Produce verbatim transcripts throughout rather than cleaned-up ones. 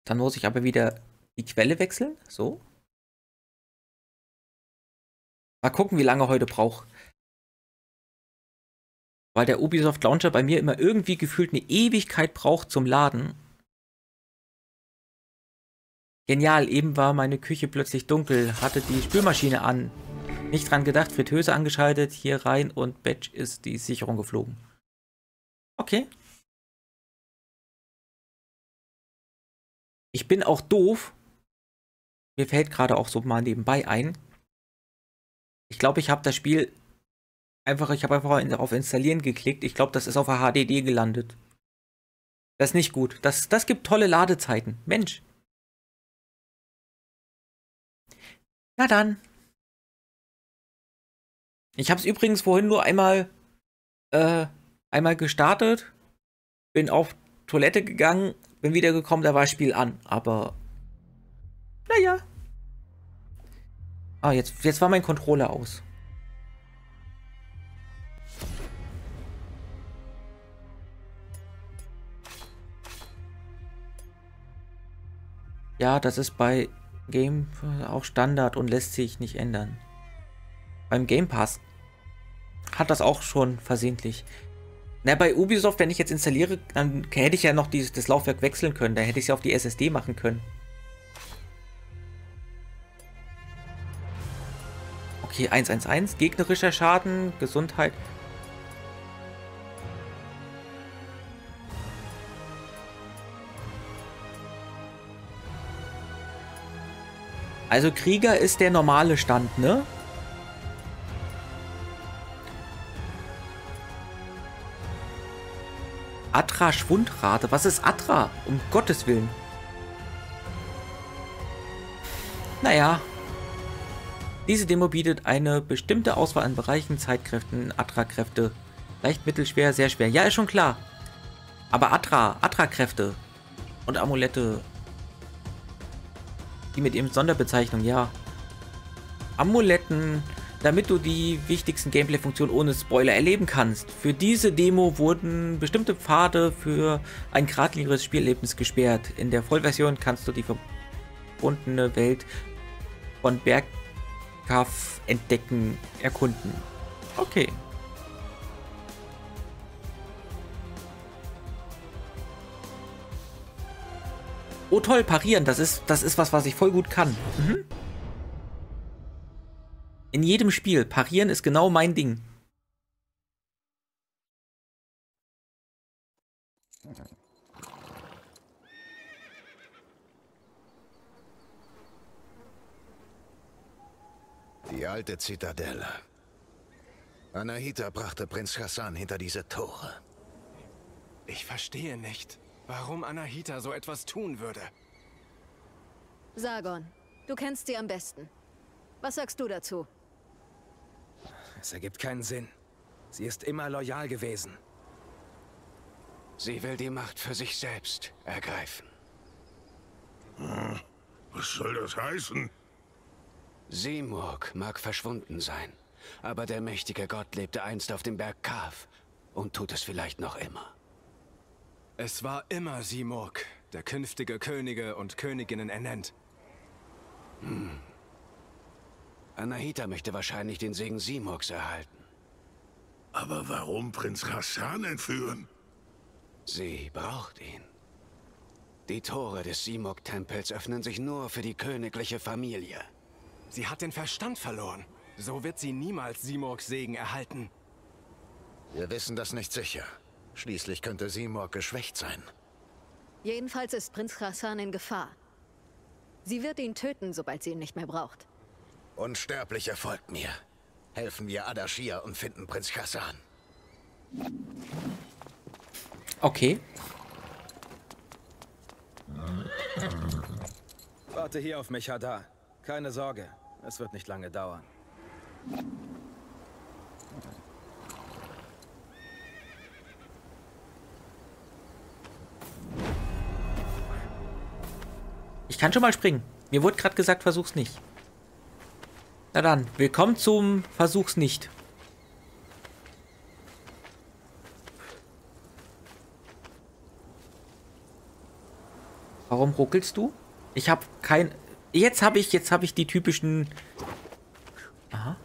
Dann muss ich aber wieder die Quelle wechseln. So. Mal gucken, wie lange heute braucht. Weil der Ubisoft Launcher bei mir immer irgendwie gefühlt eine Ewigkeit braucht zum Laden. Genial, eben war meine Küche plötzlich dunkel, hatte die Spülmaschine an. Nicht dran gedacht, Fritteuse angeschaltet, hier rein und Batch ist die Sicherung geflogen. Okay. Ich bin auch doof. Mir fällt gerade auch so mal nebenbei ein. Ich glaube, ich habe das Spiel einfach, ich habe einfach auf Installieren geklickt. Ich glaube, das ist auf der H D D gelandet. Das ist nicht gut. Das, das gibt tolle Ladezeiten. Mensch. Na dann. Ich habe es übrigens vorhin nur einmal, äh, einmal gestartet. Bin auf Toilette gegangen, bin wieder gekommen, da war das Spiel an. Aber, naja. Ah, jetzt, jetzt war mein Controller aus. Ja, das ist bei Game auch Standard und lässt sich nicht ändern. Beim Game Pass hat das auch schon versehentlich. Na, bei Ubisoft, wenn ich jetzt installiere, dann hätte ich ja noch dieses, das Laufwerk wechseln können. Da hätte ich es ja auf die S S D machen können. Okay, eins eins eins, gegnerischer Schaden, Gesundheit. Also Krieger ist der normale Stand, ne? Atra Schwundrate. Was ist Atra? Um Gottes Willen. Naja. Diese Demo bietet eine bestimmte Auswahl an Bereichen, Zeitkräften, Atra-Kräfte. Leicht, mittelschwer, sehr schwer. Ja, ist schon klar. Aber Atra, Atra-Kräfte und Amulette. Die mit ihren Sonderbezeichnung, ja. Amuletten, damit du die wichtigsten Gameplay-Funktionen ohne Spoiler erleben kannst. Für diese Demo wurden bestimmte Pfade für ein geradlinigeres Spielerlebnis gesperrt. In der Vollversion kannst du die verbundene Welt von Bergkaff entdecken, erkunden. Okay. Oh toll, parieren, das ist, das ist was, was ich voll gut kann. Mhm. In jedem Spiel, parieren ist genau mein Ding. Die alte Zitadelle. Anahita brachte Prinz Hassan hinter diese Tore. Ich verstehe nicht, warum Anahita so etwas tun würde. Sargon, du kennst sie am besten. Was sagst du dazu? Es ergibt keinen Sinn. Sie ist immer loyal gewesen. Sie will die Macht für sich selbst ergreifen. Hm, was soll das heißen? Simurg mag verschwunden sein, aber der mächtige Gott lebte einst auf dem Berg Kaf und tut es vielleicht noch immer. Es war immer Simurg, der künftige Könige und Königinnen ernennt. Hm. Anahita möchte wahrscheinlich den Segen Simurgs erhalten. Aber warum Prinz Hassan entführen? Sie braucht ihn. Die Tore des Simurg-Tempels öffnen sich nur für die königliche Familie. Sie hat den Verstand verloren. So wird sie niemals Simurgs Segen erhalten. Wir wissen das nicht sicher. Schließlich könnte Simurg geschwächt sein. Jedenfalls ist Prinz Hassan in Gefahr. Sie wird ihn töten, sobald sie ihn nicht mehr braucht. Unsterblicher folgt mir. Helfen wir Ardashir und finden Prinz Hassan. Okay. Warte hier auf mich, Hadar. Keine Sorge, es wird nicht lange dauern. Ich kann schon mal springen. Mir wurde gerade gesagt, versuch's nicht. Na dann, willkommen zum Versuch's nicht. Warum ruckelst du? Ich habe kein... Jetzt habe ich, jetzt habe ich die typischen... Aha.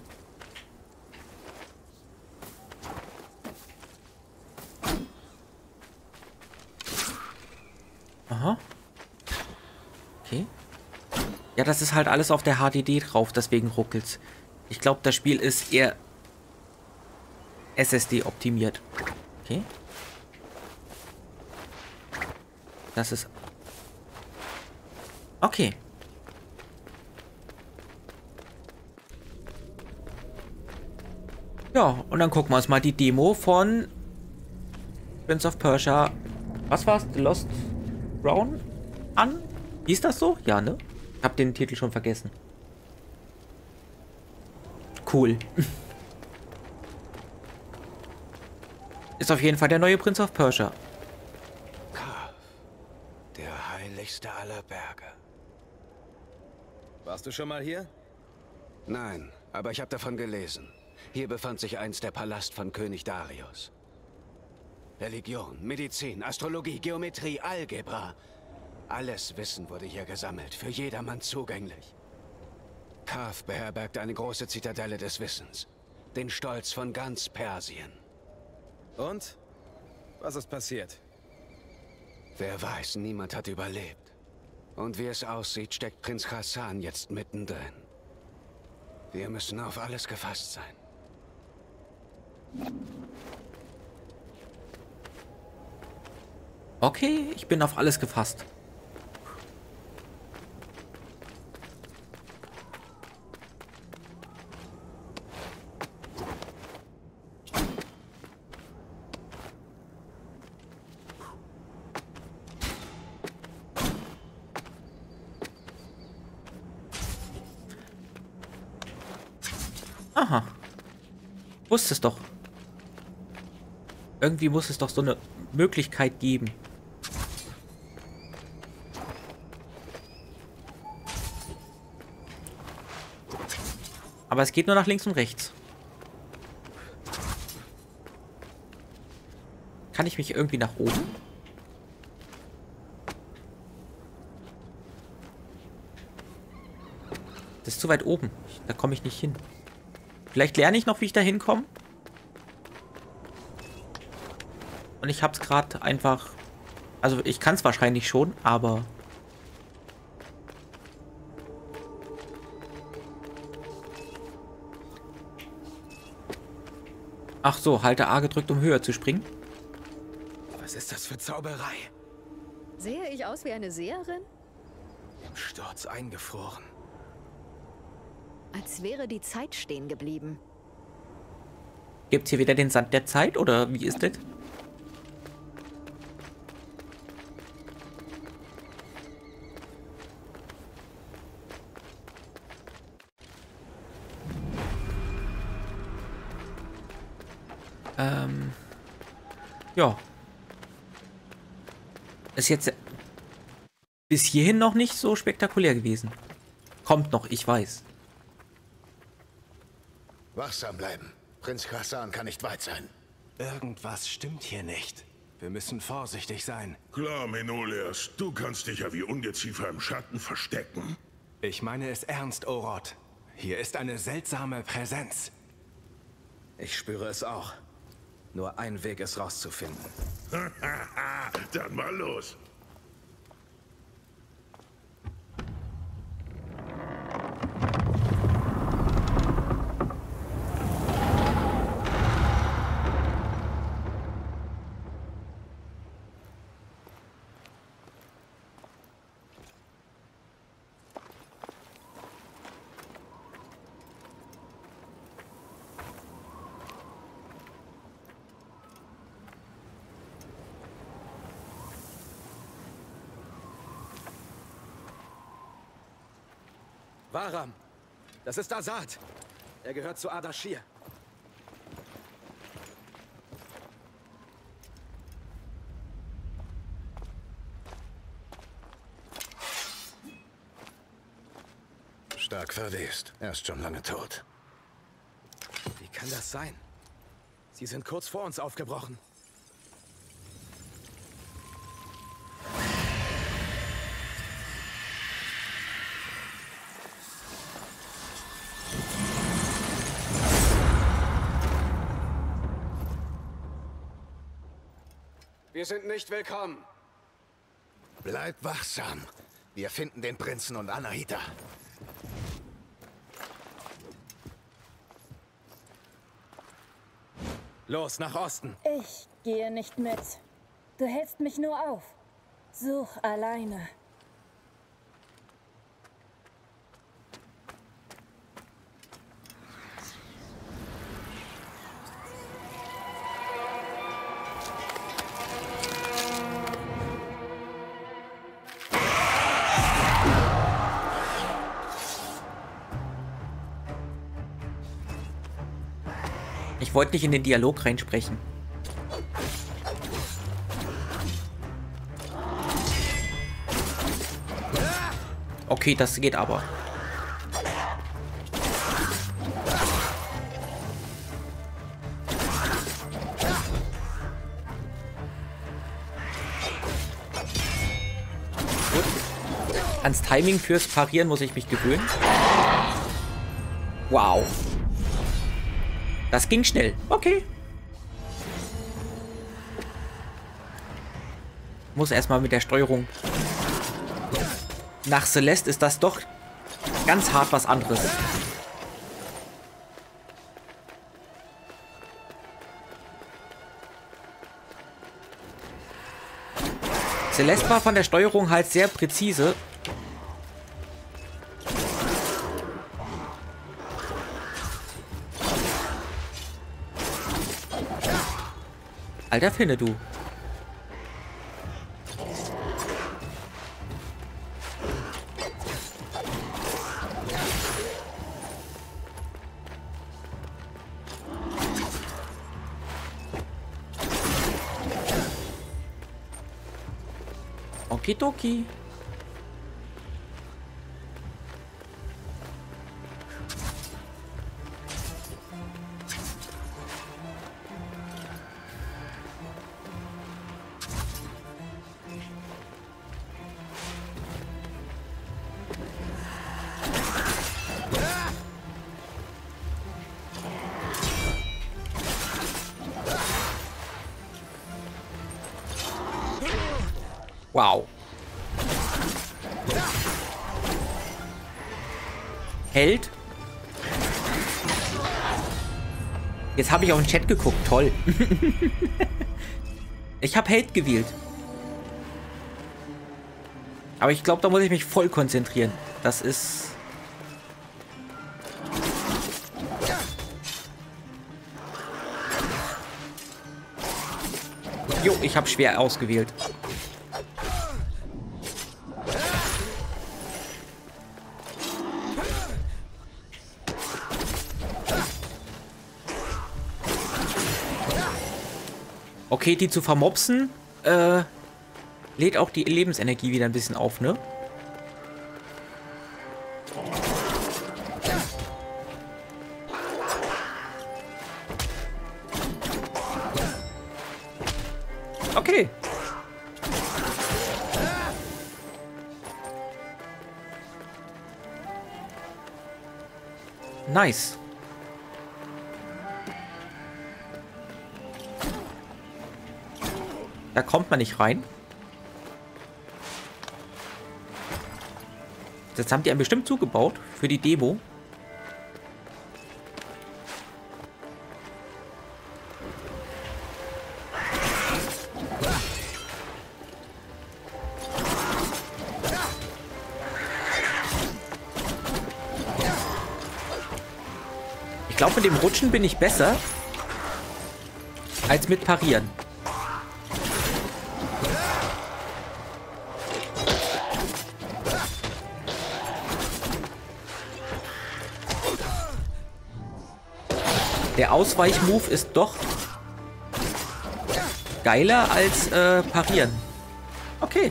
Aha. Okay. Ja, das ist halt alles auf der H D D drauf, deswegen ruckelt's. Ich glaube, das Spiel ist eher S S D optimiert. Okay. Das ist... Okay. Ja, und dann gucken wir uns mal die Demo von Prince of Persia. Was war's? The Lost Crown an? Hieß das so? Ja, ne? Ich hab den Titel schon vergessen. Cool. Ist auf jeden Fall der neue Prince of Persia. Kaf, der heiligste aller Berge. Warst du schon mal hier? Nein, aber ich habe davon gelesen. Hier befand sich einst der Palast von König Darius. Religion, Medizin, Astrologie, Geometrie, Algebra. Alles Wissen wurde hier gesammelt, für jedermann zugänglich. Kaf beherbergt eine große Zitadelle des Wissens. Den Stolz von ganz Persien. Und? Was ist passiert? Wer weiß, niemand hat überlebt. Und wie es aussieht, steckt Prinz Ghassan jetzt mittendrin. Wir müssen auf alles gefasst sein. Okay, ich bin auf alles gefasst. Aha. Wusste es doch. Irgendwie muss es doch so eine Möglichkeit geben. Aber es geht nur nach links und rechts. Kann ich mich irgendwie nach oben? Das ist zu weit oben. Da komme ich nicht hin. Vielleicht lerne ich noch, wie ich da hinkomme. Und ich habe es gerade einfach... Also ich kann es wahrscheinlich schon, aber... Ach so, halte A gedrückt, um höher zu springen. Was ist das für Zauberei? Sehe ich aus wie eine Seherin? Im Sturz eingefroren. Als wäre die Zeit stehen geblieben. Gibt's hier wieder den Sand der Zeit oder wie ist das? Ähm. Ja. Ist jetzt bis hierhin noch nicht so spektakulär gewesen. Kommt noch, ich weiß. Wachsam bleiben. Prinz Ghassan kann nicht weit sein. Irgendwas stimmt hier nicht. Wir müssen vorsichtig sein. Klar, Menolias, du kannst dich ja wie Ungeziefer im Schatten verstecken. Ich meine es ernst, Oroth. Hier ist eine seltsame Präsenz. Ich spüre es auch. Nur ein Weg, es rauszufinden. Dann mal los. Bahram, das ist Azad. Er gehört zu Ardashir. Stark verwest. Er ist schon lange tot. Wie kann das sein? Sie sind kurz vor uns aufgebrochen. Wir sind nicht willkommen. Bleib wachsam. Wir finden den Prinzen und Anahita. Los, nach Osten. Ich gehe nicht mit. Du hältst mich nur auf. Such alleine. Ich wollte nicht in den Dialog reinsprechen. Okay, das geht aber. Gut. Ans Timing fürs Parieren muss ich mich gewöhnen. Wow. Das ging schnell. Okay. Muss erstmal mit der Steuerung. Nach Celeste ist das doch ganz hart was anderes. Celeste war von der Steuerung halt sehr präzise. Alter Finne, du. Okidoki. Wow. Held. Jetzt habe ich auf den Chat geguckt. Toll. Ich habe Held gewählt. Aber ich glaube, da muss ich mich voll konzentrieren. Das ist... Jo, ich habe schwer ausgewählt. Okay, die zu vermopsen, äh, lädt auch die Lebensenergie wieder ein bisschen auf, ne? Okay. Nice. Da kommt man nicht rein. Das haben die einem bestimmt zugebaut für die Demo. Ich glaube, mit dem Rutschen bin ich besser als mit Parieren. Der Ausweichmove ist doch geiler als äh, Parieren. Okay.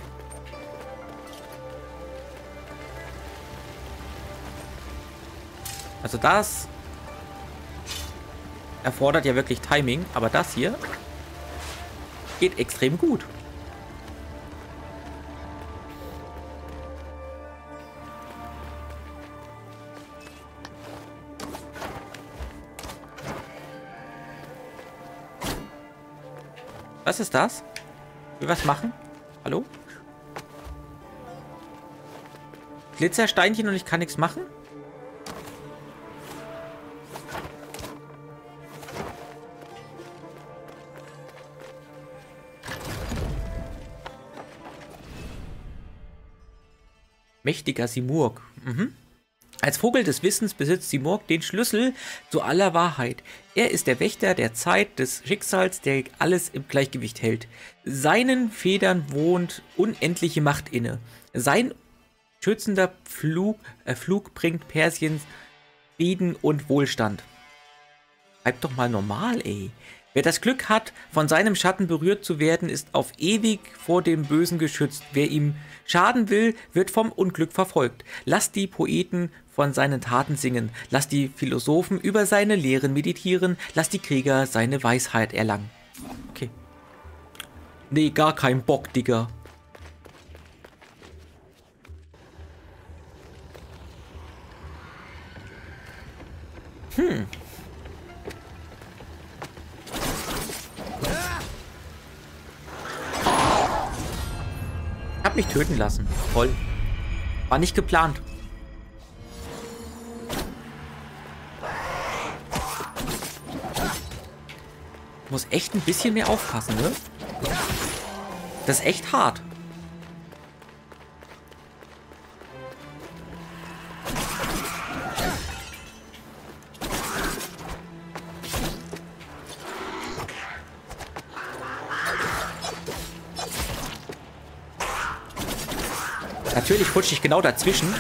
Also das erfordert ja wirklich Timing, aber das hier geht extrem gut. Was ist das? Will was machen? Hallo? Glitzersteinchen und ich kann nichts machen? Mächtiger Simurg. Mhm. Als Vogel des Wissens besitzt Simurg den Schlüssel zu aller Wahrheit. Er ist der Wächter der Zeit, des Schicksals, der alles im Gleichgewicht hält. Seinen Federn wohnt unendliche Macht inne. Sein schützender Flug, äh, Flug bringt Persiens Frieden und Wohlstand. Bleib doch mal normal, ey. Wer das Glück hat, von seinem Schatten berührt zu werden, ist auf ewig vor dem Bösen geschützt. Wer ihm schaden will, wird vom Unglück verfolgt. Lass die Poeten von seinen Taten singen. Lass die Philosophen über seine Lehren meditieren. Lass die Krieger seine Weisheit erlangen. Okay. Nee, gar kein Bock, Digga. Hm. Hab mich töten lassen. Toll. War nicht geplant. Muss echt ein bisschen mehr aufpassen, ne? Das ist echt hart. Natürlich rutsche ich genau dazwischen.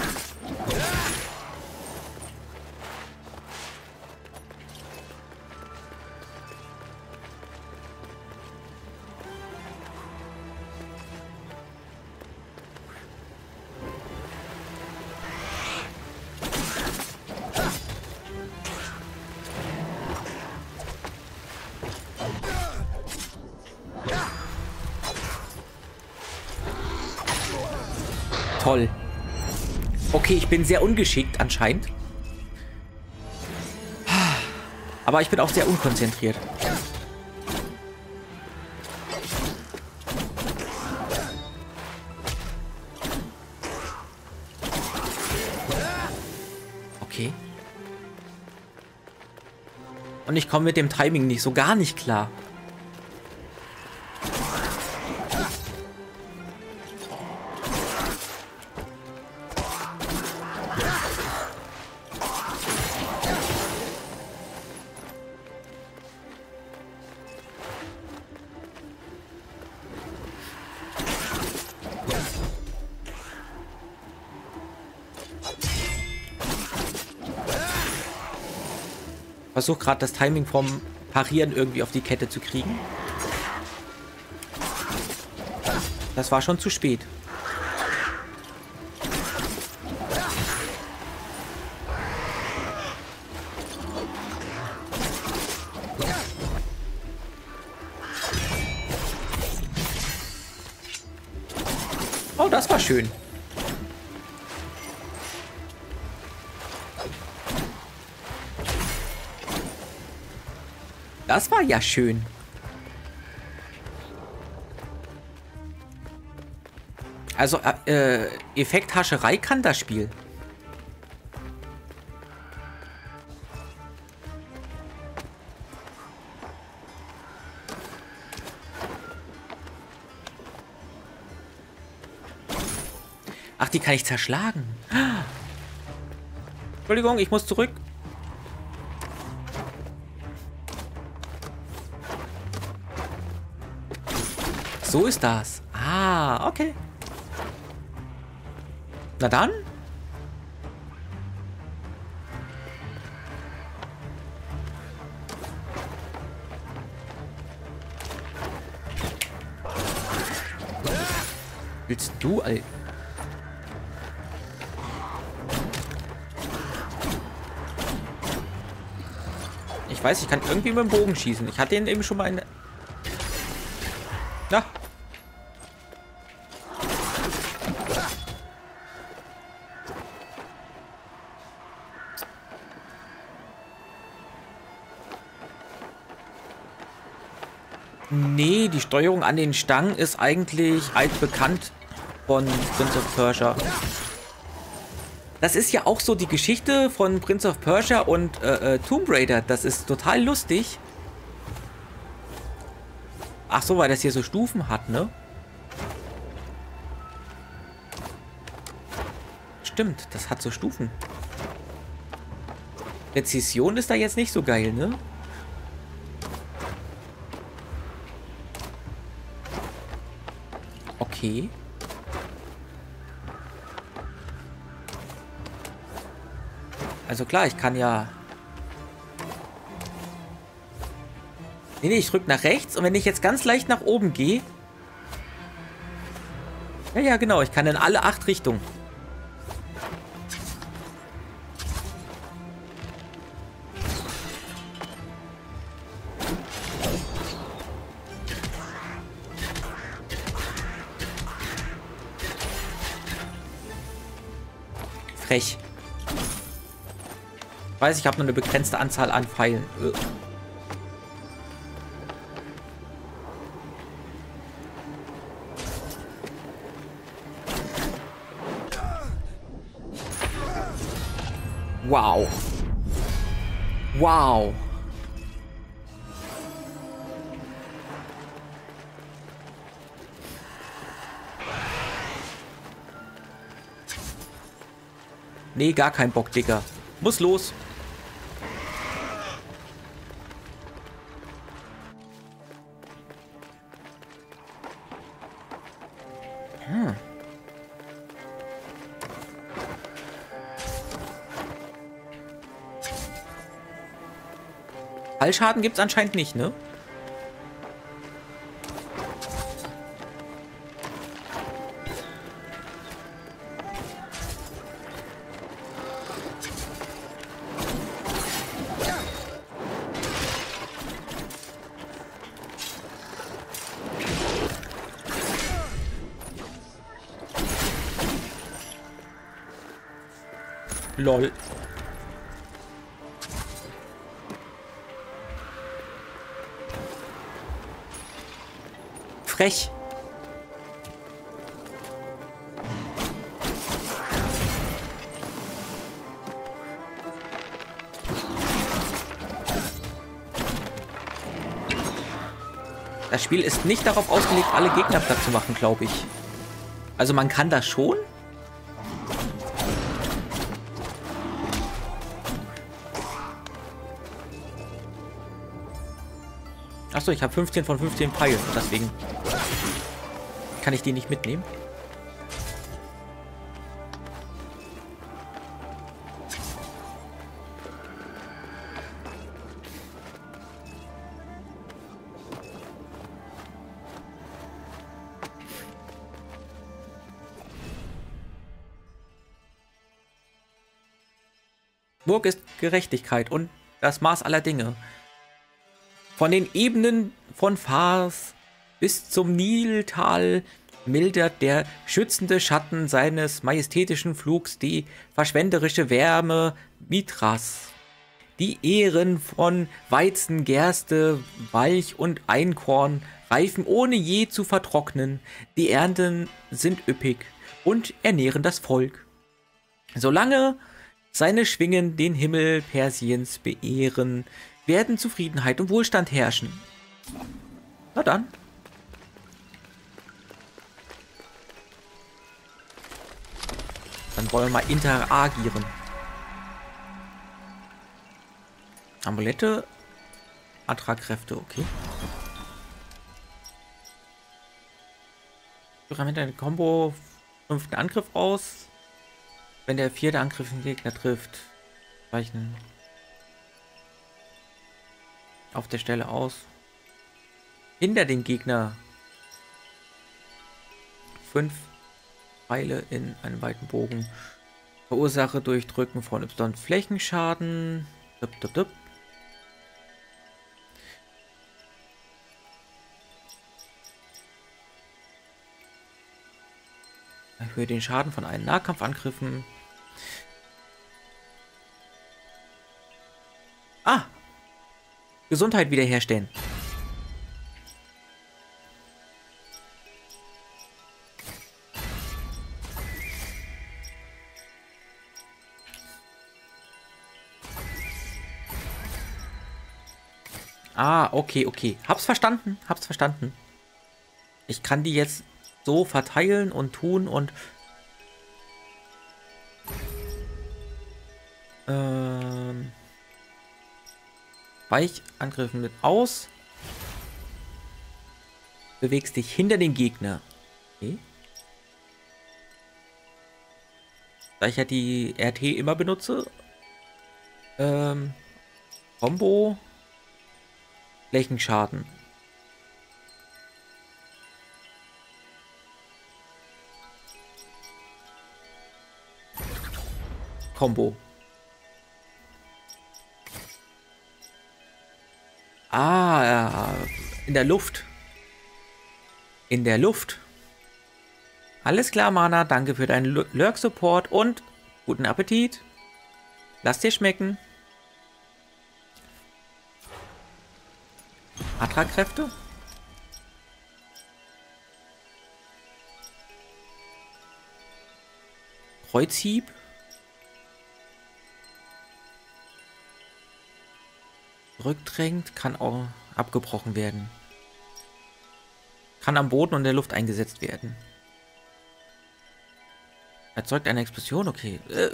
Toll. Okay, ich bin sehr ungeschickt anscheinend. Aber ich bin auch sehr unkonzentriert. Okay. Und ich komme mit dem Timing nicht so gar nicht klar. Versuche gerade das Timing vom Parieren irgendwie auf die Kette zu kriegen. Das war schon zu spät. Oh, das war schön. Das war ja schön. Also, äh, Effekthascherei kann das Spiel. Ach, die kann ich zerschlagen. Entschuldigung, ich muss zurück. So ist das. Ah, okay. Na dann. Willst du, Alter? Ich weiß, ich kann irgendwie mit dem Bogen schießen. Ich hatte ihn eben schon mal in... Na. Nee, die Steuerung an den Stangen ist eigentlich altbekannt von Prince of Persia. Das ist ja auch so die Geschichte von Prince of Persia und äh, äh, Tomb Raider. Das ist total lustig. Ach so, weil das hier so Stufen hat, ne? Stimmt, das hat so Stufen. Präzision ist da jetzt nicht so geil, ne? Okay. Also klar, ich kann ja... Nee, nee, ich drücke nach rechts und wenn ich jetzt ganz leicht nach oben gehe... Ja, ja, genau, ich kann in alle acht Richtungen. Frech. Ich weiß, ich habe nur eine begrenzte Anzahl an Pfeilen. Ugh. Wow. Wow. Nee, gar kein Bock, Digga. Muss los. Hm. Fallschaden gibt's anscheinend nicht, ne? Lol. Frech. Das Spiel ist nicht darauf ausgelegt, alle Gegner platt zu machen, glaube ich. Also man kann das schon. Achso, ich habe fünfzehn von fünfzehn Pfeilen, deswegen kann ich die nicht mitnehmen. Burg ist Gerechtigkeit und das Maß aller Dinge. Von den Ebenen von Fars bis zum Niltal mildert der schützende Schatten seines majestätischen Flugs die verschwenderische Wärme Mithras. Die Ähren von Weizen, Gerste, Walch und Einkorn reifen ohne je zu vertrocknen. Die Ernten sind üppig und ernähren das Volk. Solange seine Schwingen den Himmel Persiens beehren, werden Zufriedenheit und Wohlstand herrschen. Na dann. Dann wollen wir mal interagieren. Amulette. Attragkräfte, okay. Wir haben eine Combo fünften Angriff aus. Wenn der vierte Angriff den Gegner trifft, weichen auf der Stelle aus. Hinter den Gegner fünf Pfeile in einem weiten Bogen. Verursache durch Drücken von Y Flächenschaden. Dup, dup, dup. Erhöhe den Schaden von allen Nahkampfangriffen. Ah! Gesundheit wiederherstellen. Ah, okay, okay. Hab's verstanden, hab's verstanden. Ich kann die jetzt so verteilen und tun und... Ähm... Weichangriffen mit aus. Bewegst dich hinter den Gegner. Okay. Da ich ja die R T immer benutze. Ähm... Combo... Flächenschaden. Combo. Ah, ja. In der Luft. In der Luft. Alles klar, Mana. Danke für deinen Lurk-Support und guten Appetit. Lass dir schmecken. Atra-Kräfte? Kreuzhieb? Rückdrängt, kann auch abgebrochen werden. Kann am Boden und in der Luft eingesetzt werden. Erzeugt eine Explosion? Okay. Äh.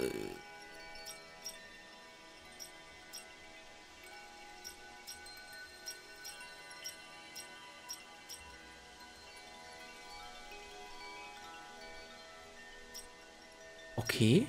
Okay.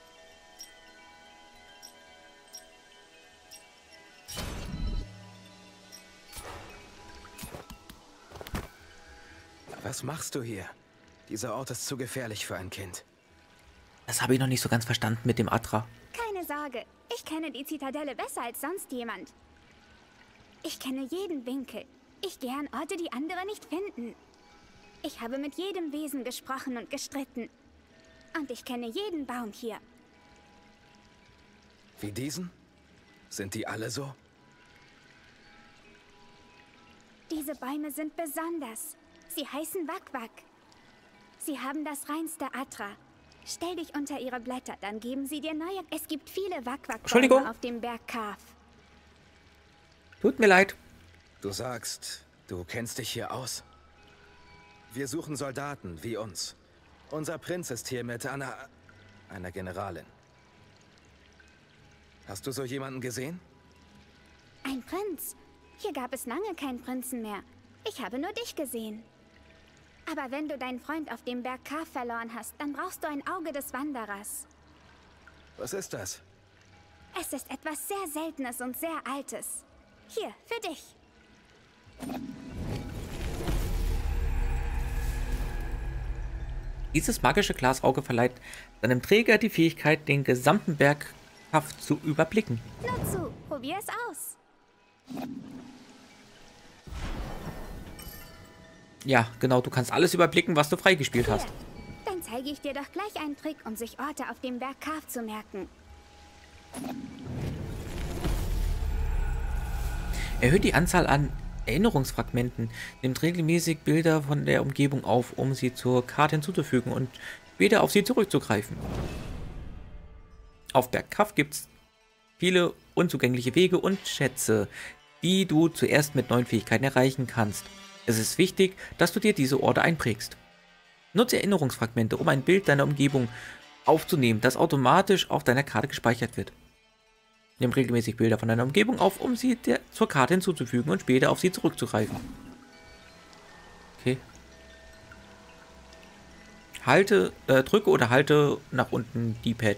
Was machst du hier? Dieser Ort ist zu gefährlich für ein Kind. Das habe ich noch nicht so ganz verstanden mit dem Atra. Keine Sorge, ich kenne die Zitadelle besser als sonst jemand. Ich kenne jeden Winkel. Ich gehe an Orte, die andere nicht finden. Ich habe mit jedem Wesen gesprochen und gestritten. Und ich kenne jeden Baum hier. Wie diesen? Sind die alle so? Diese Bäume sind besonders. Sie heißen Wak-Wak. Sie haben das reinste Atra. Stell dich unter ihre Blätter, dann geben sie dir neue... Es gibt viele Wak-Wak-Bäume auf dem Berg Kaf. Tut mir leid. Du sagst, du kennst dich hier aus? Wir suchen Soldaten wie uns. Unser Prinz ist hier mit einer... einer Generalin. Hast du so jemanden gesehen? Ein Prinz? Hier gab es lange keinen Prinzen mehr. Ich habe nur dich gesehen. Aber wenn du deinen Freund auf dem Berg Kaf verloren hast, dann brauchst du ein Auge des Wanderers. Was ist das? Es ist etwas sehr Seltenes und sehr Altes. Hier, für dich. Dieses magische Glasauge verleiht seinem Träger die Fähigkeit, den gesamten Berg Kaf zu überblicken. Nur zu, probier es aus. Ja, genau, du kannst alles überblicken, was du freigespielt hast. Dann zeige ich dir doch gleich einen Trick, um sich Orte auf dem Berg Kaf zu merken. Erhöht die Anzahl an Erinnerungsfragmenten, nimmt regelmäßig Bilder von der Umgebung auf, um sie zur Karte hinzuzufügen und später auf sie zurückzugreifen. Auf Berg Kaf gibt es viele unzugängliche Wege und Schätze, die du zuerst mit neuen Fähigkeiten erreichen kannst. Es ist wichtig, dass du dir diese Orte einprägst. Nutze Erinnerungsfragmente, um ein Bild deiner Umgebung aufzunehmen, das automatisch auf deiner Karte gespeichert wird. Nimm regelmäßig Bilder von deiner Umgebung auf, um sie der, zur Karte hinzuzufügen und später auf sie zurückzugreifen. Okay. Halte, äh, drücke oder halte nach unten die Pad.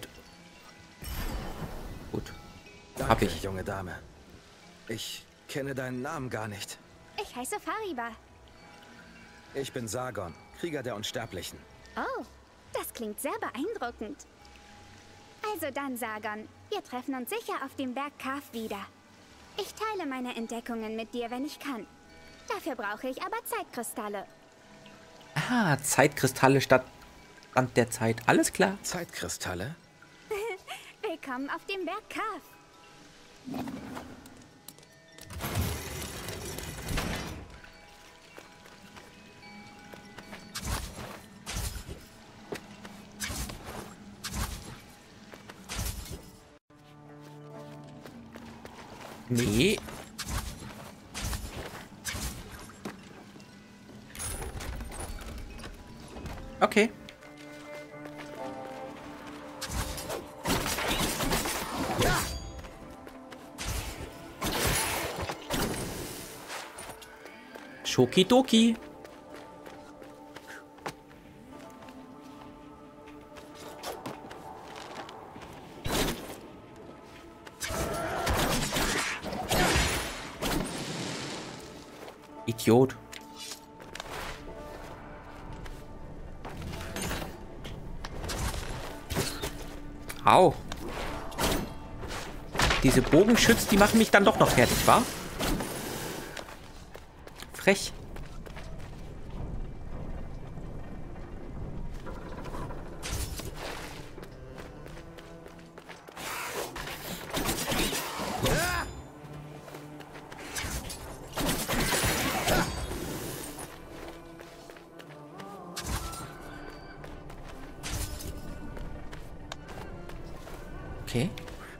Gut. Danke, Hab ich. junge Dame. Ich kenne deinen Namen gar nicht. Ich heiße Fariba. Ich bin Sargon, Krieger der Unsterblichen. Oh, das klingt sehr beeindruckend. Also dann, Sargon, wir treffen uns sicher auf dem Berg Kaf wieder. Ich teile meine Entdeckungen mit dir, wenn ich kann. Dafür brauche ich aber Zeitkristalle. Ah, Zeitkristalle statt Stand der Zeit. Alles klar. Zeitkristalle? Willkommen auf dem Berg Kaf. Nee. Schokidoki. Idiot. Au. Diese Bogenschütz, die machen mich dann doch noch fertig, wa? Frech. Okay.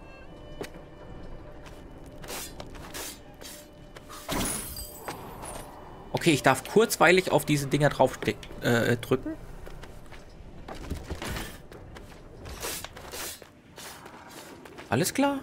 Okay, ich darf kurzweilig auf diese Dinger drauf äh, drücken. Alles klar.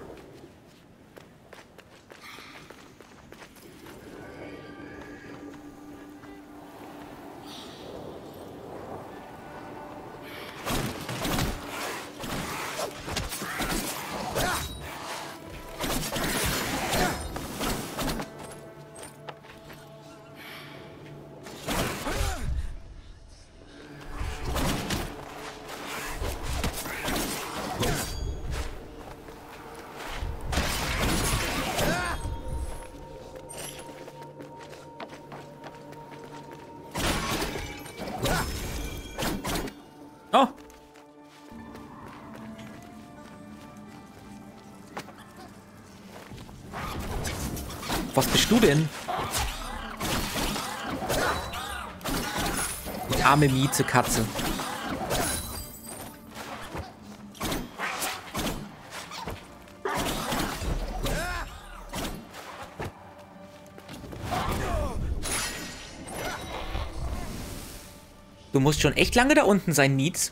Oh. Was bist du denn? Die arme Miezekatze. Du musst schon echt lange da unten sein, Nietz.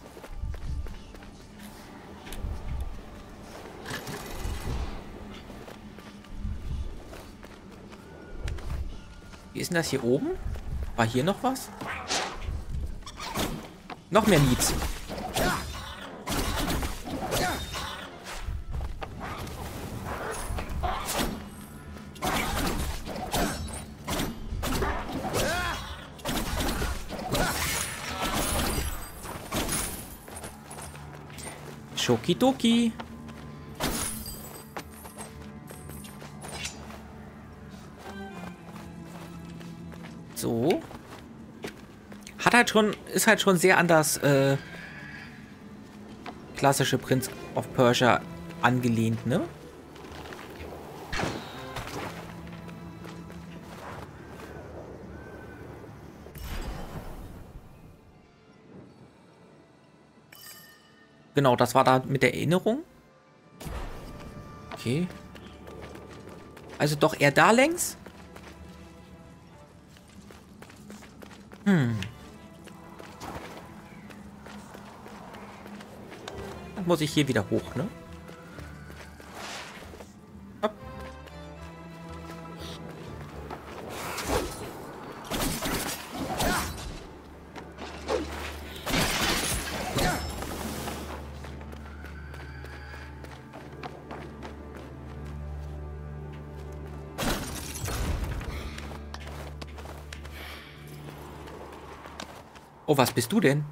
Wie ist denn das hier oben? War hier noch was? Noch mehr Nietz. Schokidoki. So. Hat halt schon, ist halt schon sehr an das äh, klassische Prince of Persia angelehnt, ne? Genau, das war da mit der Erinnerung. Okay. Also doch eher da längs? Hm. Dann muss ich hier wieder hoch, ne? Hopp. Oh, was bist du denn?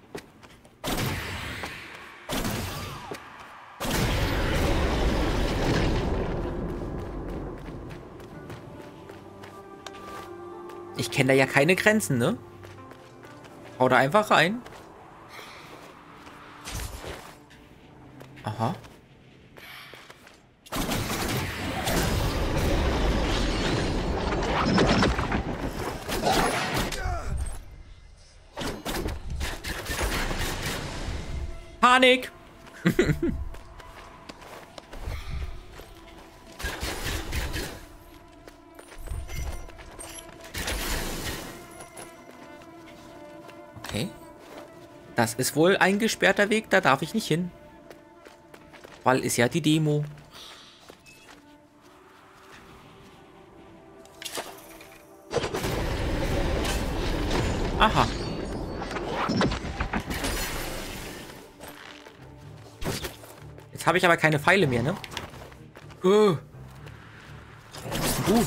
Ich kenne da ja keine Grenzen, ne? Hau da einfach rein. Aha. Panik! Okay. Das ist wohl ein gesperrter Weg, da darf ich nicht hin. Weil ist ja die Demo. Jetzt habe ich aber keine Pfeile mehr, ne? Oh. Was bist denn du?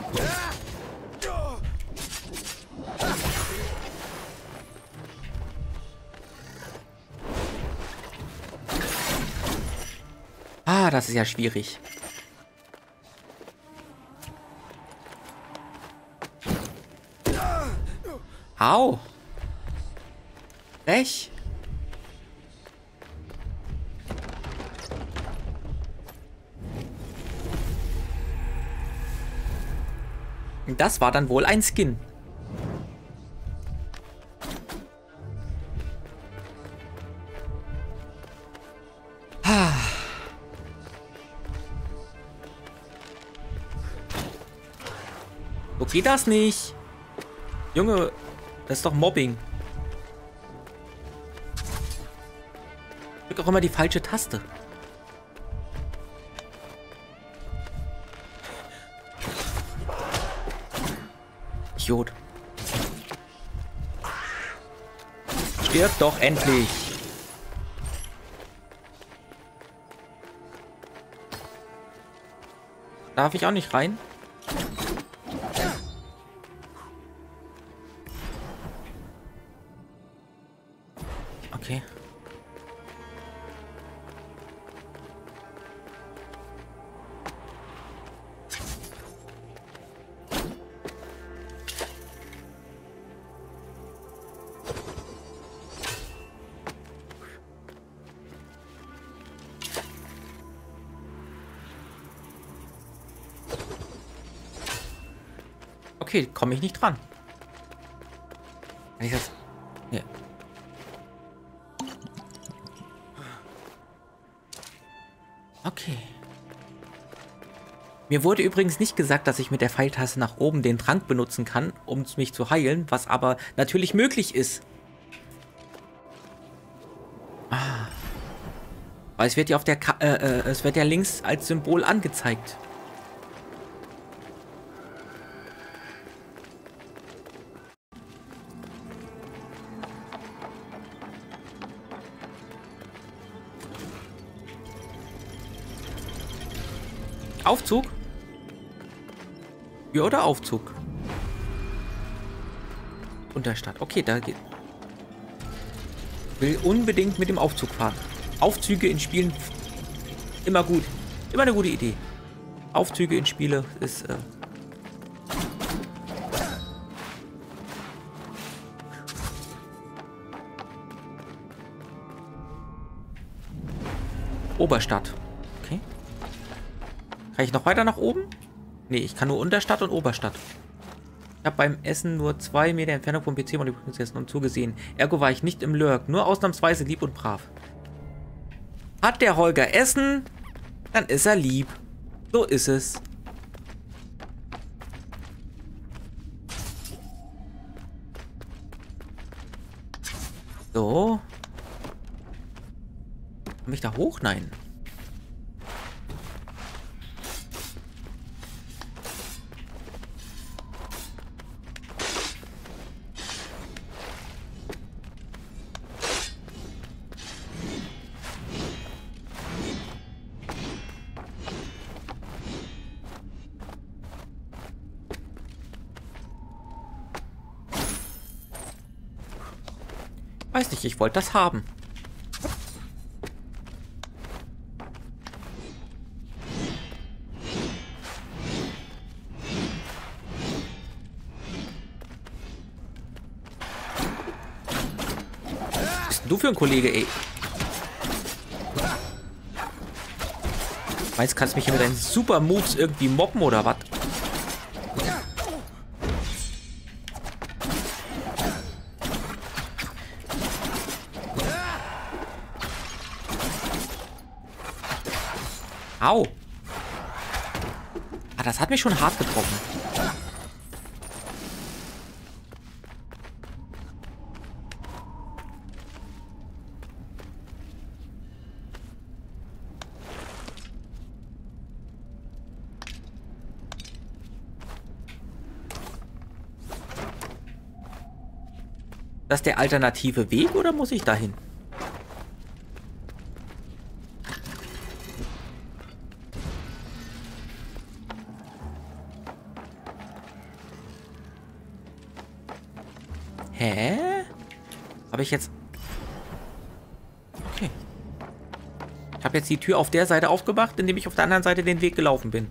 Ah, das ist ja schwierig. Au. Frech. Das war dann wohl ein Skin. Ah. So geht das nicht. Junge, das ist doch Mobbing. Ich drück auch immer die falsche Taste. Idiot. Stirb doch endlich. Darf ich auch nicht rein? Okay. Okay, komme ich nicht dran. Kann ich das... Nee. Okay. Mir wurde übrigens nicht gesagt, dass ich mit der Pfeiltaste nach oben den Trank benutzen kann, um mich zu heilen, was aber natürlich möglich ist. Ah. Weil es wird ja auf der Ka äh, äh, es wird ja links als Symbol angezeigt. Aufzug? Ja, oder Aufzug? Unterstadt. Okay, da geht. Will unbedingt mit dem Aufzug fahren. Aufzüge in Spielen immer gut. Immer eine gute Idee. Aufzüge in Spiele ist... Äh Oberstadt. Okay. Kann ich noch weiter nach oben? Nee, ich kann nur Unterstadt und Oberstadt. Ich habe beim Essen nur zwei Meter Entfernung vom P C gesessen und zugesehen. Ergo war ich nicht im Lurk, nur ausnahmsweise lieb und brav. Hat der Holger Essen, dann ist er lieb. So ist es. So. Komm ich da hoch? Nein. Weiß nicht, ich wollte das haben. Was bist denn du für ein Kollege, ey? Meinst du, kannst mich hier mit deinen Super Moves irgendwie mobben oder was? Au. Ah, das hat mich schon hart getroffen. Das ist der alternative Weg oder muss ich dahin? Hä? Habe ich jetzt... Okay. Ich habe jetzt die Tür auf der Seite aufgemacht, indem ich auf der anderen Seite den Weg gelaufen bin.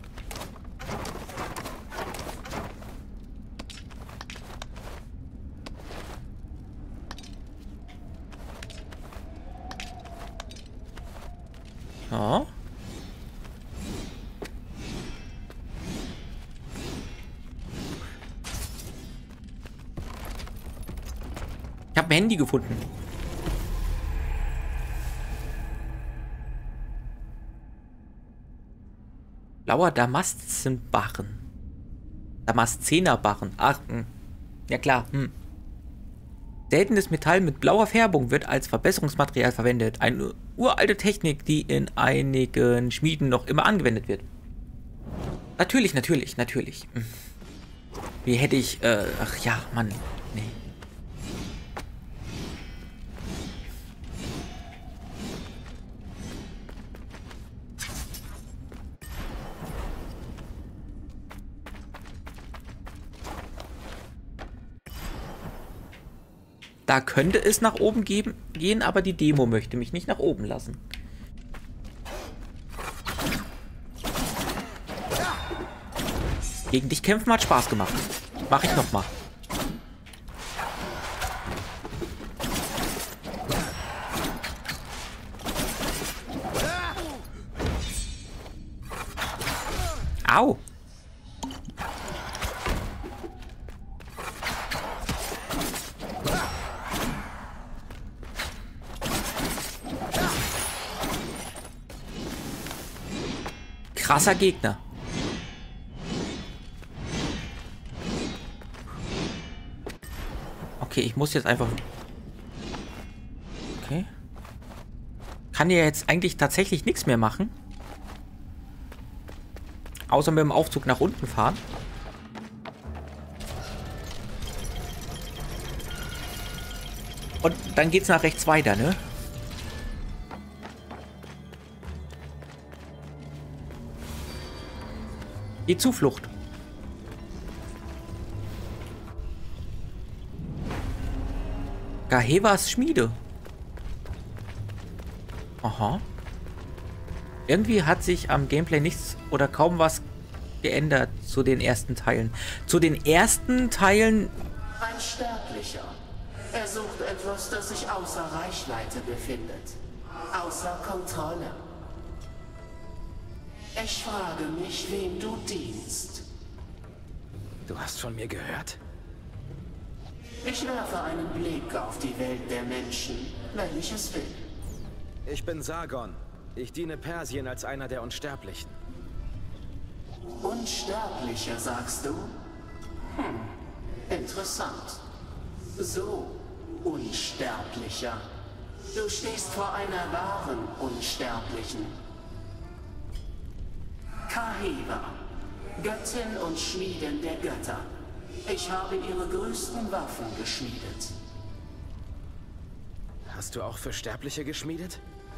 Ja. Ich habe ein Handy gefunden. Blauer Damaszenbarren. Damaszenerbarren. Ach, mh. Ja klar. Hm. Seltenes Metall mit blauer Färbung wird als Verbesserungsmaterial verwendet. Eine uralte Technik, die in einigen Schmieden noch immer angewendet wird. Natürlich, natürlich, natürlich. Hm. Wie hätte ich... Äh, ach ja, Mann. Nee. Da könnte es nach oben geben, gehen, aber die Demo möchte mich nicht nach oben lassen. Gegen dich kämpfen hat Spaß gemacht. Mach ich nochmal. Au! Krasser Gegner. Okay, ich muss jetzt einfach... Okay. Kann ja jetzt eigentlich tatsächlich nichts mehr machen. Außer mit dem Aufzug nach unten fahren. Und dann geht's nach rechts weiter, ne? Die Zuflucht. Gahevas Schmiede. Aha. Irgendwie hat sich am Gameplay nichts oder kaum was geändert zu den ersten Teilen. Zu den ersten Teilen... Ein Sterblicher. Er sucht etwas, das sich außer Reichweite befindet. Außer Kontrolle. Ich frage mich, wem du dienst. Du hast von mir gehört? Ich werfe einen Blick auf die Welt der Menschen, wenn ich es will. Ich bin Sargon. Ich diene Persien als einer der Unsterblichen. Unsterblicher, sagst du? Hm, interessant. So, Unsterblicher. Du stehst vor einer wahren Unsterblichen. Kaheva, Göttin und Schmiedin der Götter. Ich habe ihre größten Waffen geschmiedet. Hast du auch für Sterbliche geschmiedet?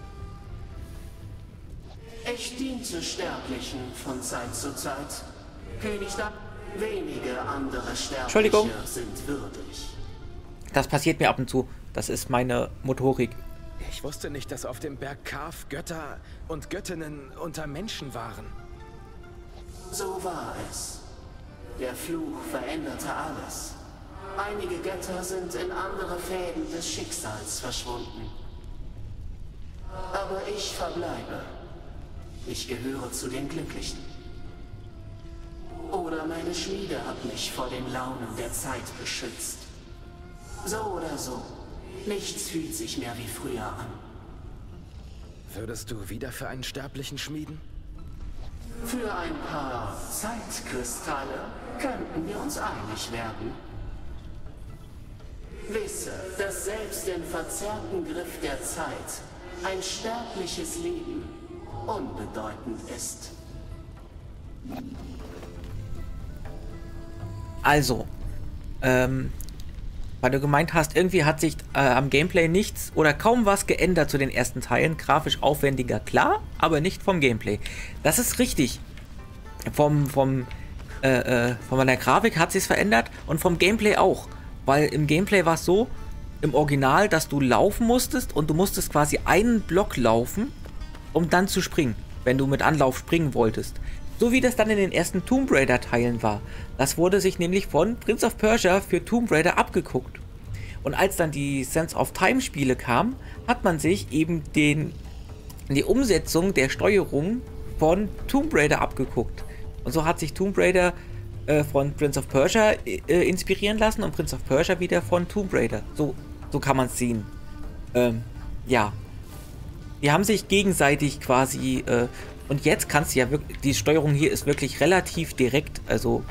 Ich diente Sterblichen von Zeit zu Zeit. König da... Wenige andere Sterbliche sind würdig. Das passiert mir ab und zu. Das ist meine Motorik. Ich wusste nicht, dass auf dem Berg Kaf Götter und Göttinnen unter Menschen waren. So war es. Der Fluch veränderte alles. Einige Götter sind in andere Fäden des Schicksals verschwunden. Aber ich verbleibe. Ich gehöre zu den Glücklichen. Oder meine Schmiede hat mich vor den Launen der Zeit beschützt. So oder so. Nichts fühlt sich mehr wie früher an. Würdest du wieder für einen Sterblichen schmieden? Für ein paar Zeitkristalle könnten wir uns einig werden. Wisse, dass selbst im verzerrten Griff der Zeit ein sterbliches Leben unbedeutend ist. Also, ähm, weil du gemeint hast, irgendwie hat sich äh, am Gameplay nichts oder kaum was geändert zu den ersten Teilen. Grafisch aufwendiger, klar, aber nicht vom Gameplay. Das ist richtig. Vom, vom, äh, äh, von meiner Grafik hat sich's verändert und vom Gameplay auch. Weil im Gameplay war es so, im Original, dass du laufen musstest und du musstest quasi einen Block laufen, um dann zu springen, wenn du mit Anlauf springen wolltest. So wie das dann in den ersten Tomb Raider Teilen war. Das wurde sich nämlich von Prince of Persia für Tomb Raider abgeguckt. Und als dann die Sense of Time Spiele kamen, hat man sich eben den, die Umsetzung der Steuerung von Tomb Raider abgeguckt. Und so hat sich Tomb Raider äh, von Prince of Persia äh, inspirieren lassen und Prince of Persia wieder von Tomb Raider. So, so kann man es sehen. Ähm, ja. Die haben sich gegenseitig quasi... Äh, und jetzt kannst du ja wirklich... Die Steuerung hier ist wirklich relativ direkt. Also...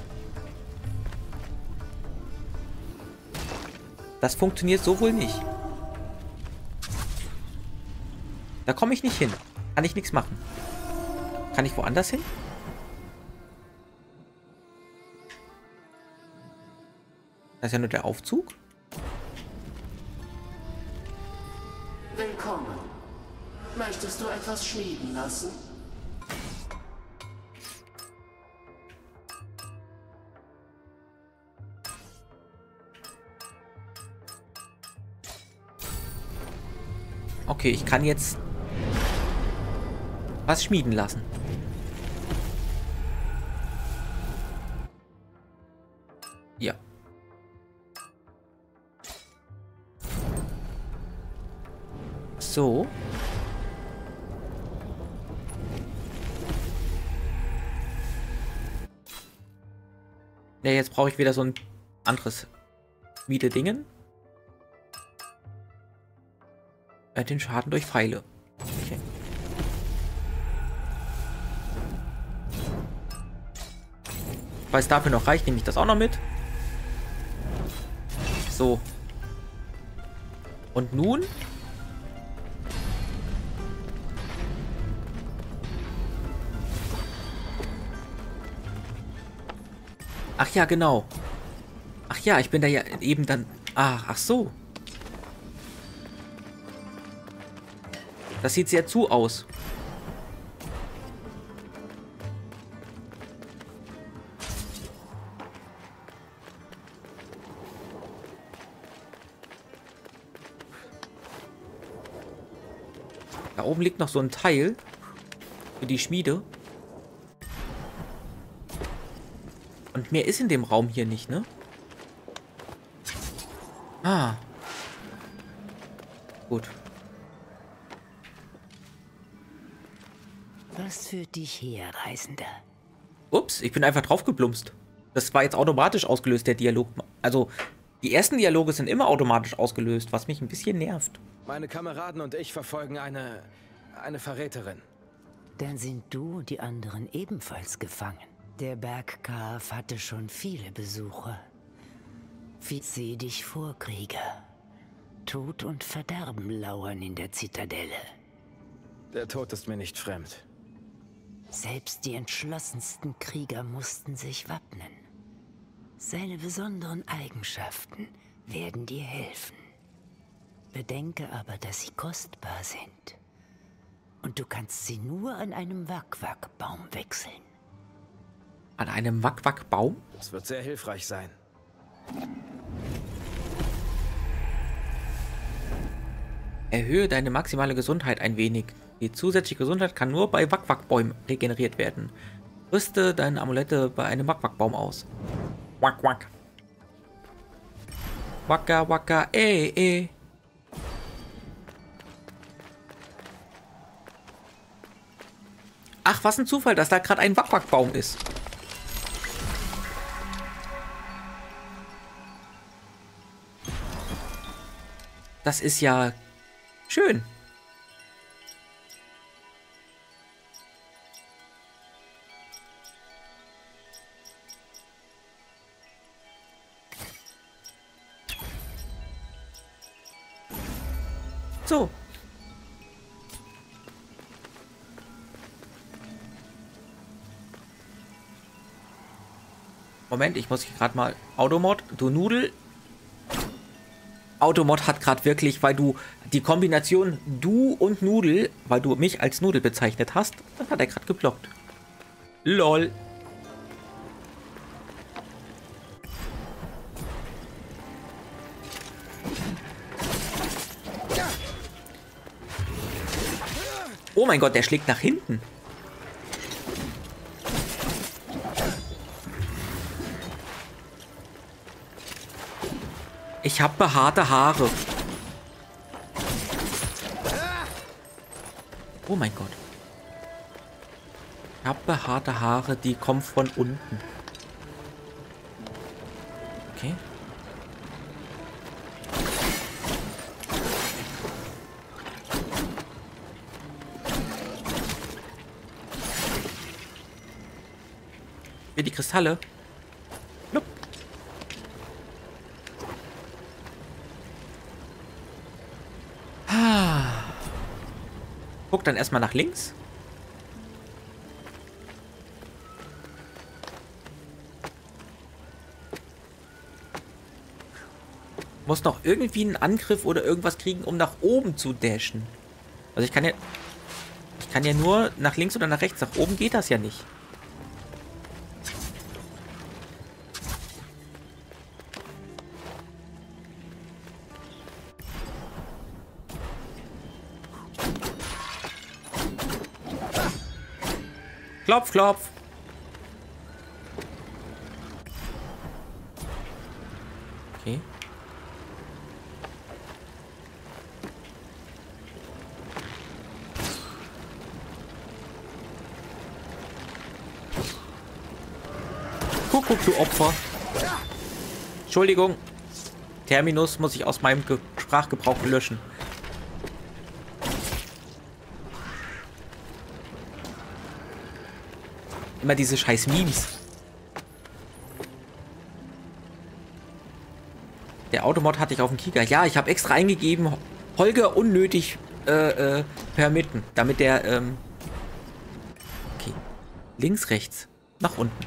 Das funktioniert so wohl nicht. Da komme ich nicht hin. Kann ich nichts machen. Kann ich woanders hin? Das ist ja nur der Aufzug. Willkommen. Möchtest du etwas schmieden lassen? Okay, ich kann jetzt was schmieden lassen. Ja. So. Ja, jetzt brauche ich wieder so ein anderes Schmiede-Dingen. Äh, den Schaden durch Pfeile. Okay. Weil es dafür noch reicht, nehme ich das auch noch mit. So. Und nun? Ach ja, genau. Ach ja, ich bin da ja eben dann... Ah, ach so. Das sieht sehr zu aus. Da oben liegt noch so ein Teil für die Schmiede. Und mehr ist in dem Raum hier nicht, ne? Ah. Gut. Was führt dich her, Reisender? Ups, ich bin einfach drauf geplumpst. Das war jetzt automatisch ausgelöst, der Dialog. Also, die ersten Dialoge sind immer automatisch ausgelöst, was mich ein bisschen nervt. Meine Kameraden und ich verfolgen eine... eine Verräterin. Dann sind du und die anderen ebenfalls gefangen. Der Bergkaaf hatte schon viele Besucher. Sieh dich vor, Krieger. Tod und Verderben lauern in der Zitadelle. Der Tod ist mir nicht fremd. Selbst die entschlossensten Krieger mussten sich wappnen. Seine besonderen Eigenschaften werden dir helfen. Bedenke aber, dass sie kostbar sind. Und du kannst sie nur an einem Wak-Wak-Baum wechseln. An einem Wak-Wak-Baum? Das wird sehr hilfreich sein. Erhöhe deine maximale Gesundheit ein wenig. Die zusätzliche Gesundheit kann nur bei Wak-Wak-Bäumen regeneriert werden. Rüste deine Amulette bei einem Wak-Wak-Baum aus. Wak-Wak. Waka, waka, eh, eh. Ach, was ein Zufall, dass da gerade ein Wak-Wak-Baum ist. Das ist ja schön. So. Moment, ich muss hier gerade mal... Automod, du Nudel. Automod hat gerade wirklich, weil du die Kombination du und Nudel, weil du mich als Nudel bezeichnet hast, dann hat er gerade geblockt. Lol. Oh mein Gott, der schlägt nach hinten. Ich habe behaarte Haare. Oh mein Gott. Ich habe behaarte Haare, die kommen von unten. Okay. Hier die Kristalle. Plupp. Ah. Guck dann erstmal nach links. Muss noch irgendwie einen Angriff oder irgendwas kriegen, um nach oben zu dashen. Also ich kann ja... Ich kann ja nur nach links oder nach rechts. Nach oben geht das ja nicht. Klopf, klopf. Okay. Kuckuck, du Opfer. Entschuldigung. Terminus muss ich aus meinem Ge- Sprachgebrauch löschen. Immer diese scheiß Memes. Der Automod hatte ich auf dem Kika. Ja, ich habe extra eingegeben, Holger unnötig äh, äh, permitten, damit der, ähm... Okay. Links, rechts. Nach unten.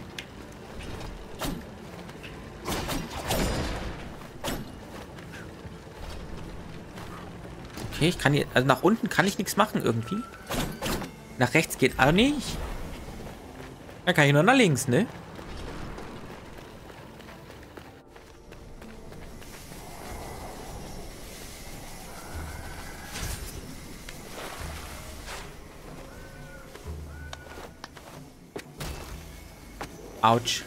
Okay, ich kann hier... Also nach unten kann ich nichts machen irgendwie. Nach rechts geht auch nicht. Dann kann ich nur nach links, ne? Autsch.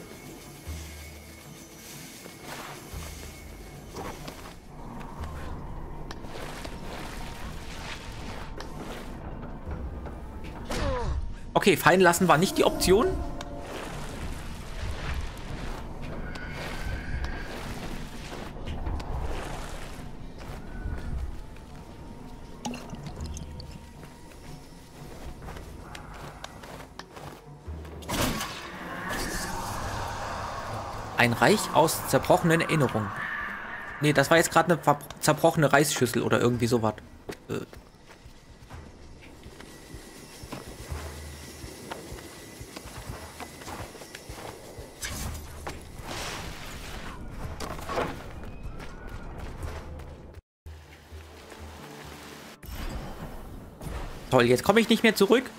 Okay, fallen lassen war nicht die Option. Ein Reich aus zerbrochenen Erinnerungen. Nee, das war jetzt gerade eine zerbrochene Reisschüssel oder irgendwie sowas. Äh. Toll, jetzt komme ich nicht mehr zurück.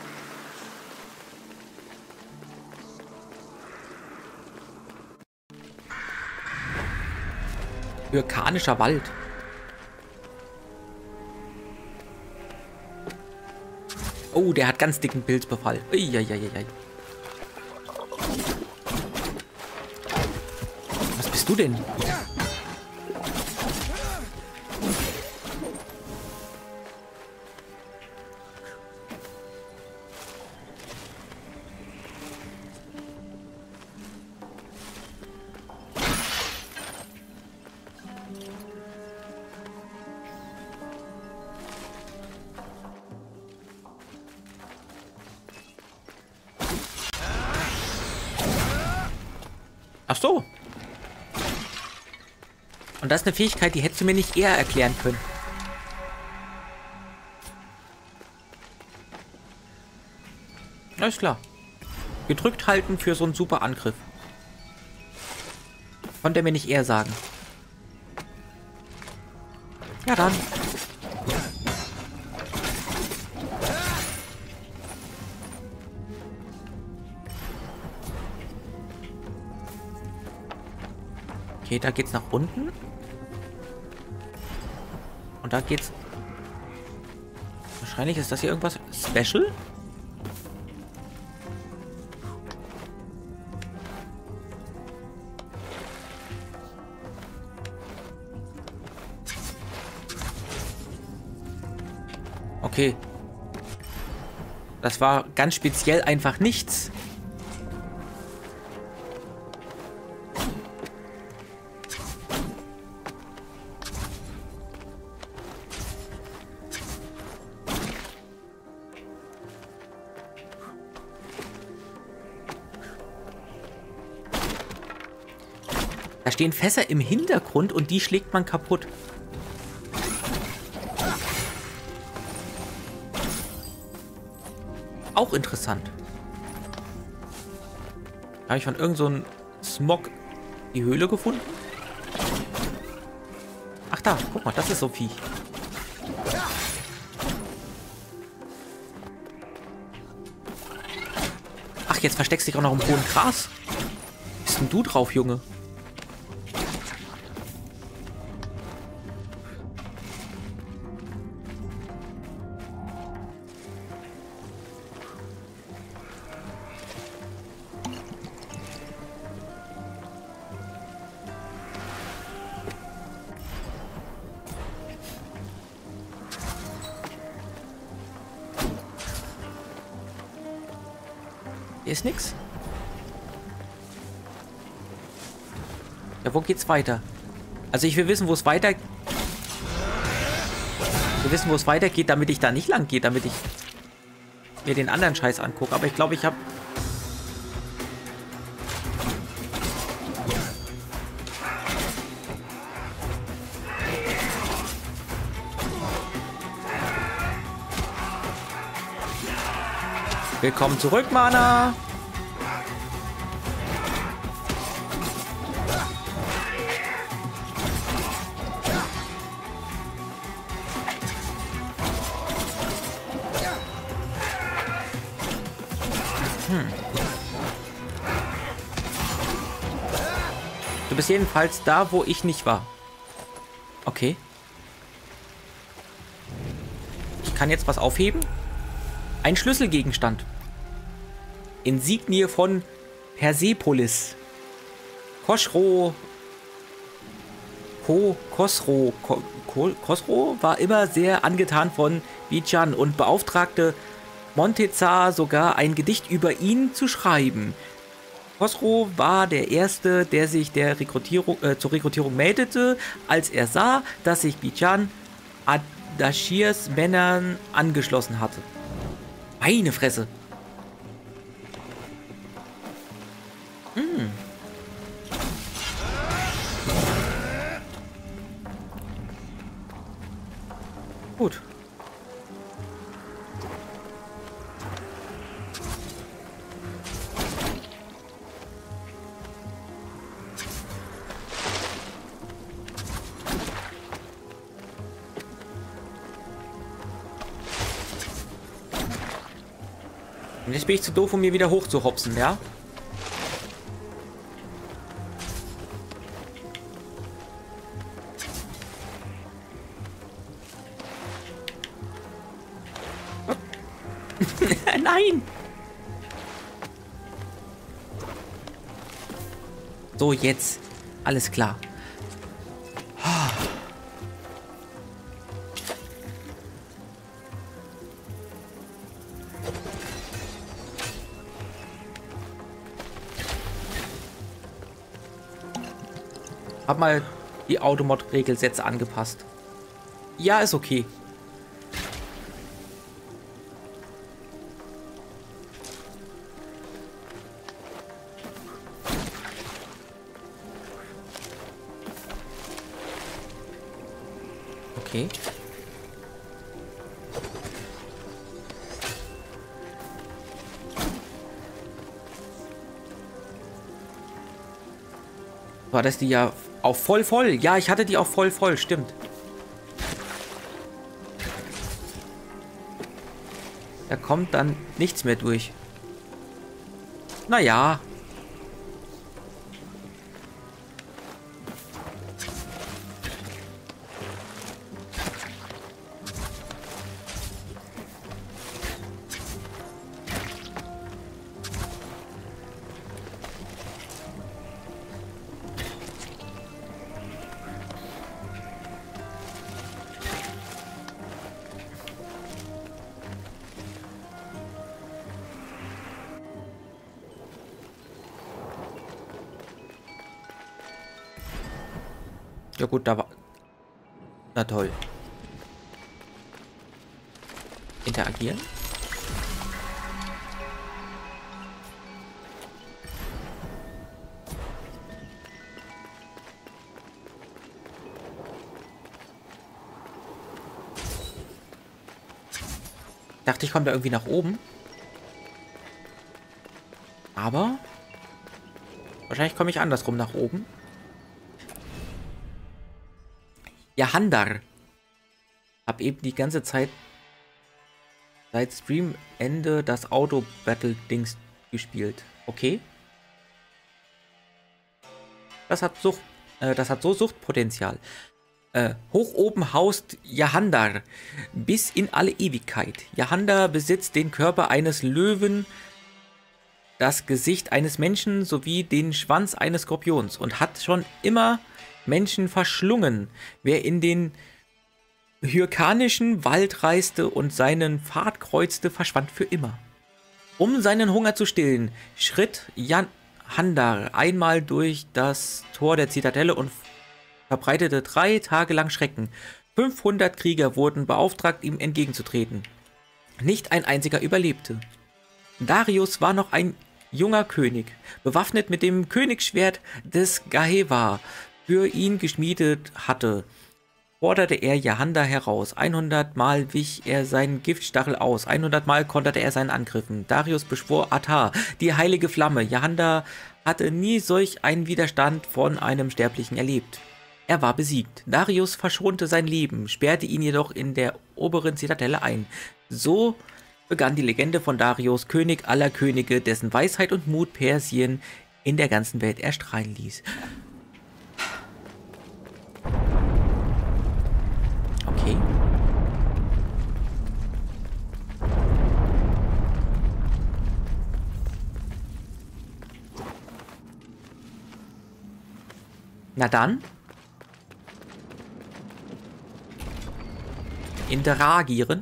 Vulkanischer Wald. Oh, der hat ganz dicken Pilzbefall. Uiuiuiui. Was bist du denn? Ach so. Und das ist eine Fähigkeit, die hättest du mir nicht eher erklären können. Alles klar. Gedrückt halten für so einen super Angriff. Konnte er mir nicht eher sagen. Ja dann. Okay, da geht's nach unten. Und da geht's Wahrscheinlich ist das hier irgendwas Special. Okay. Das war ganz speziell einfach nichts. Da stehen Fässer im Hintergrund und die schlägt man kaputt. Auch interessant. Habe ich von irgend so einem Smog die Höhle gefunden? Ach da, guck mal, das ist so Viech. Ach, jetzt versteckst du dich auch noch im hohen Gras. Wie bist denn du drauf, Junge? Hier ist nix. Ja, wo geht's weiter? Also ich will wissen, wo es weiter... Ich will wissen, wo es weitergeht, damit ich da nicht lang gehe, damit ich mir den anderen Scheiß angucke. Aber ich glaube, ich habe... Willkommen zurück, Mana! Hm. Du bist jedenfalls da, wo ich nicht war. Okay. Ich kann jetzt was aufheben. Ein Schlüsselgegenstand. Insignie von Persepolis. Khosrow. Ko, Khosrow. Ko, Ko, Khosrow war immer sehr angetan von Bijan und beauftragte Montezar sogar ein Gedicht über ihn zu schreiben. Khosrow war der Erste, der sich der Rekrutierung, äh, zur Rekrutierung meldete, als er sah, dass sich Bijan Ardashirs Männern angeschlossen hatte. Meine Fresse. Hm. Gut. Und jetzt bin ich zu doof, um mir wieder hochzuhopsen, ja? Nein! So, jetzt. Alles klar. Hab mal die Automod-Regelsätze angepasst. Ja, ist okay. Okay. War das die ja auf voll voll? Ja, ich hatte die auch voll voll, stimmt. Da kommt dann nichts mehr durch. Naja. Ja gut, da war... Na toll. Interagieren. Dachte, ich komme da irgendwie nach oben. Aber wahrscheinlich komme ich andersrum nach oben. Jahandar. Hab eben die ganze Zeit seit Streamende das Auto-Battle-Dings gespielt. Okay. Das hat Sucht, äh, das hat so Suchtpotenzial. Äh, hoch oben haust Jahandar bis in alle Ewigkeit. Jahandar besitzt den Körper eines Löwen, das Gesicht eines Menschen sowie den Schwanz eines Skorpions und hat schon immer Menschen verschlungen. Wer in den hyrkanischen Wald reiste und seinen Pfad kreuzte, verschwand für immer. Um seinen Hunger zu stillen, schritt Jahandar einmal durch das Tor der Zitadelle und verbreitete drei Tage lang Schrecken. fünfhundert Krieger wurden beauftragt, ihm entgegenzutreten. Nicht ein einziger überlebte. Darius war noch ein junger König, bewaffnet mit dem Königsschwert des Gahewa, für ihn geschmiedet hatte, forderte er Jahandar heraus. hundert Mal wich er seinen Giftstachel aus, hundert Mal konterte er seinen Angriffen. Darius beschwor Atar, die heilige Flamme. Jahandar hatte nie solch einen Widerstand von einem Sterblichen erlebt. Er war besiegt. Darius verschonte sein Leben, sperrte ihn jedoch in der oberen Zitadelle ein. So begann die Legende von Darius, König aller Könige, dessen Weisheit und Mut Persien in der ganzen Welt erstrahlen ließ. Okay. Na dann. Interagieren.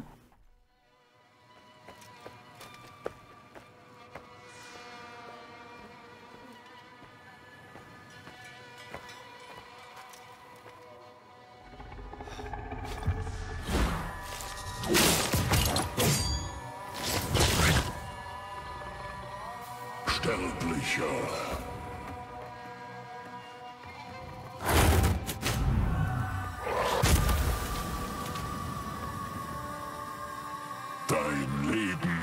Sterblicher. Dein Leben